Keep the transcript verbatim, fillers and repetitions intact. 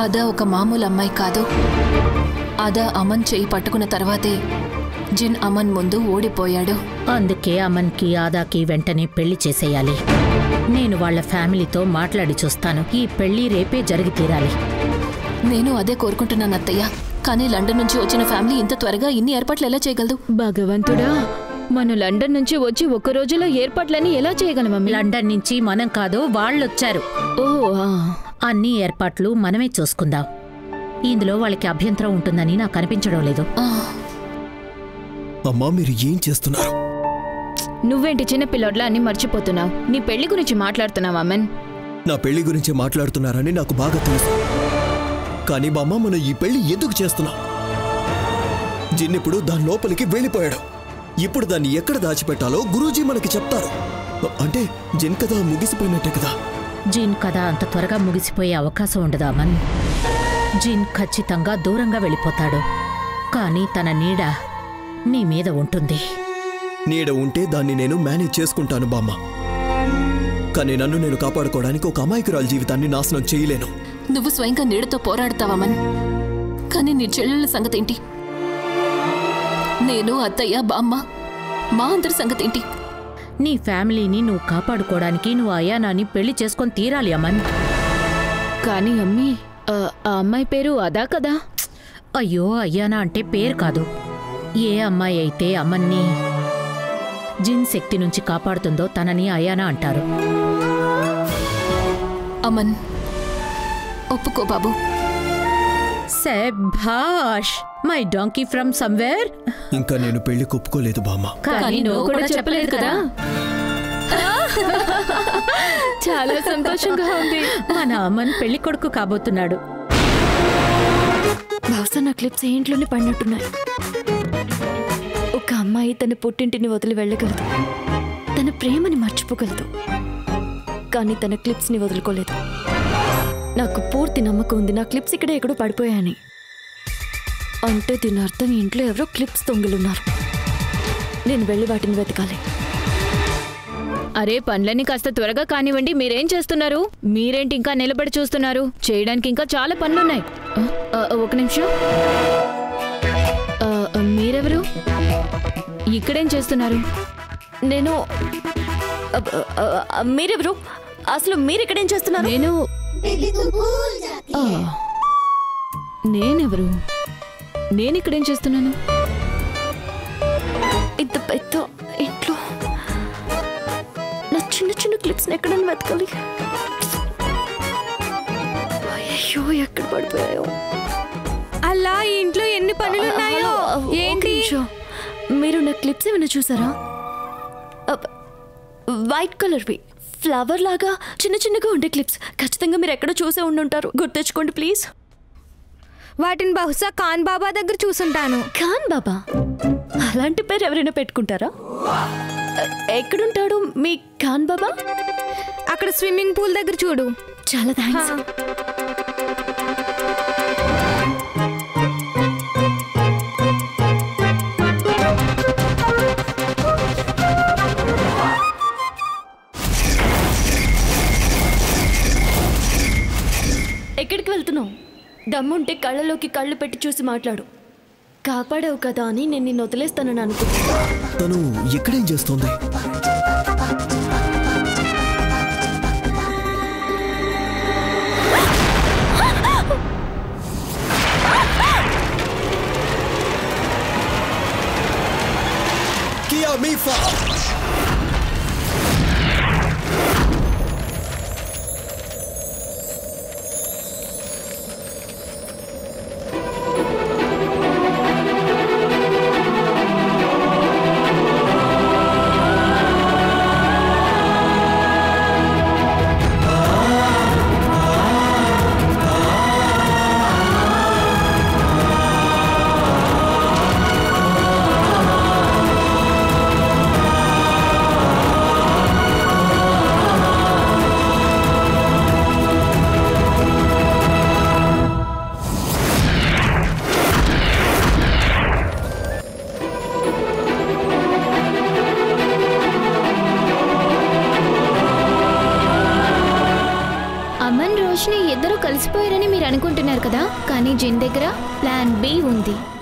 అదా ఒక మామూలు అమ్మాయి కాదు. అదా అమన్ చేయి పట్టుకున్న తర్వాతే జిన్ అమన్ ముందు ఓడిపోయాడు. అందుకే అమన్కి ఆదాకి వెంటనే పెళ్లి చేసేయాలి. నేను వాళ్ళ ఫ్యామిలీతో మాట్లాడి చూస్తాను. ఈ పెళ్లి రేపే జరిగి తీరాలి. నేను అదే కోరుకుంటున్నాను అత్తయ్య. కానీ లండన్ నుంచి వచ్చిన ఫ్యామిలీ ఇంత త్వరగా ఇన్ని ఏర్పాట్లు ఎలా చేయగలదు? భగవంతుడా, మనం లండన్ నుంచి వచ్చి ఒక్క రోజులో ఏర్పాట్లని ఎలా చేయగలం? లండన్ నుంచి మనం కాదు, వాళ్ళొచ్చారు. ఓ, అన్ని ఏర్పాట్లు మనమే చూసుకుందాం. ఇందులో వాళ్ళకి అభ్యంతరం ఉంటుందని నాకు అనిపించడం లేదు. అమ్మా, మీరు ఏం చేస్తున్నారు? నువ్వేంటి చిన్న పిల్లోడ్లా అన్ని మర్చిపోతున్నావు? నీ పెళ్లి గురించి మాట్లాడుతున్నావు అమన్. నా పెళ్లి గురించి మాట్లాడుతున్నారని నాకు బాగా తెలుసు. కానీ బామ్మ, మనం ఈ పెళ్లి ఎందుకు చేస్తున్నాం? జిన్ ఇప్పుడు దాని లోపలికి వెళ్ళిపోయాడు. ఇప్పుడు దాన్ని ఎక్కడ దాచిపెట్టాలో గురూజీ మనకి చెప్తారు. అంటే జిన్ కథ ముగిసిపోయినట్టే కదా? జిన్ కథ అంత త్వరగా ముగిసిపోయే అవకాశం ఉండదు అమన్. జిన్ ఖచ్చితంగా దూరంగా వెళ్ళిపోతాడు. కానీ తన నీడ నీ మీద ఉంటుంది. నీడ ఉంటే దాన్ని నేను మేనేజ్ చేసుకుంటాను బామ్మ. కానీ నన్ను నేను కాపాడుకోవడానికి ఒక అమాయకురాలు జీవితాన్ని నాశనం చేయలేను. నువ్వు స్వయంగా నీడతో పోరాడతావమన్. కానీ నీ చెల్లెళ్ళ సంగతేంటి? నేను, అత్తయ్య, బామ్మ, మా అందరి సంగతేంటి? నీ ఫ్యామిలీని నువ్వు కాపాడుకోవడానికి నువ్వు అయానాని పెళ్లి చేసుకొని తీరాలి అమన్. కానీ అమ్మీ, ఆ అమ్మాయి పేరు అదా కదా? అయ్యో, అయ్యానా అంటే పేరు కాదు. ఏ అమ్మాయి అయితే అమన్ని జిన్ శక్తి నుంచి కాపాడుతుందో తనని అయానా అంటారు. అమన్, ఒప్పుకో బాబు. శభాష్, మై డాంకీ ఫ్రమ్ సమ్వేర్. ఇంకా నేను పెళ్లి ఒప్పుకోలేదు బామ్మ. కానీ నువ్వు కూడా చెప్పలేదు కదా. చాలా సంతోషంగా ఉంది. మన అమన్ పెళ్లి కొడుకు కాబోతున్నాడు. బహుశా నా క్లిప్స్ ఇంట్లోనే పడినట్టున్నాయి. ఒక అమ్మాయి తన పుట్టింటిని వదిలి వెళ్ళగలదు, తన ప్రేమని మర్చిపోగలదు. కానీ తన క్లిప్స్ని వదులుకోలేదు. నాకు పూర్తి నమ్మకం ఉంది నా క్లిప్స్ ఇక్కడ ఎక్కడో పడిపోయాయని. అంటే దీని అర్థం ఇంట్లో ఎవరో క్లిప్స్ తొంగిలున్నారు. నేను వెళ్ళి వాటిని వెతకాలి. అరే, పనులన్నీ కాస్త త్వరగా కానివ్వండి. మీరేం చేస్తున్నారు? మీరేంటి ఇంకా నిలబడి చూస్తున్నారు? చేయడానికి ఇంకా చాలా పనులున్నాయి. ఒక నిమిషం. మీరెవరు? ఇక్కడేం చేస్తున్నారు? నేను. మీరెవరు? అసలు మీరు ఇక్కడేం చేస్తున్నారు? నేను నేనెవరు? నేను ఇక్కడేం చేస్తున్నాను? ఇంత పెద్ద ఇంట్లో నా చిన్న చిన్న క్లిప్స్ ఎక్కడని వెతకాలి. అయ్యో, ఎక్కడ పడిపోయాయో. అలా ఈ ఇంట్లో ఎన్ని పనులున్నాయో. ఏంటి? మీరు నా క్లిప్స్ ఏమైనా చూసారా? వైట్ కలర్వి, ఫ్లవర్ లాగా చిన్న చిన్నగా ఉండే క్లిప్స్. ఖచ్చితంగా మీరు ఎక్కడో చూసే ఉండుంటారు. గుర్తెచ్చుకోండి ప్లీజ్. వాటిని బహుశా ఖాన్ బాబా దగ్గర చూసుంటాను. ఖాన్ బాబా? అలాంటి పేరు ఎవరైనా పెట్టుకుంటారా? ఎక్కడుంటాడు మీ ఖాన్ బాబా? అక్కడ స్విమ్మింగ్ పూల్ దగ్గర చూడు. చాలా థ్యాంక్స్. ఎక్కడికి వెళ్తున్నావు? దమ్ముంటే కళ్ళలోకి కళ్ళు పెట్టి చూసి మాట్లాడు. కాపాడావు కదా అని నేను నిన్ను వదిలేస్తానని అనుకుంటున్నా. తను ఎక్కడేం చేస్తోంది? కియా మీఫా. కదా, కానీ జిన్ దగ్గర ప్లాన్ బి ఉంది.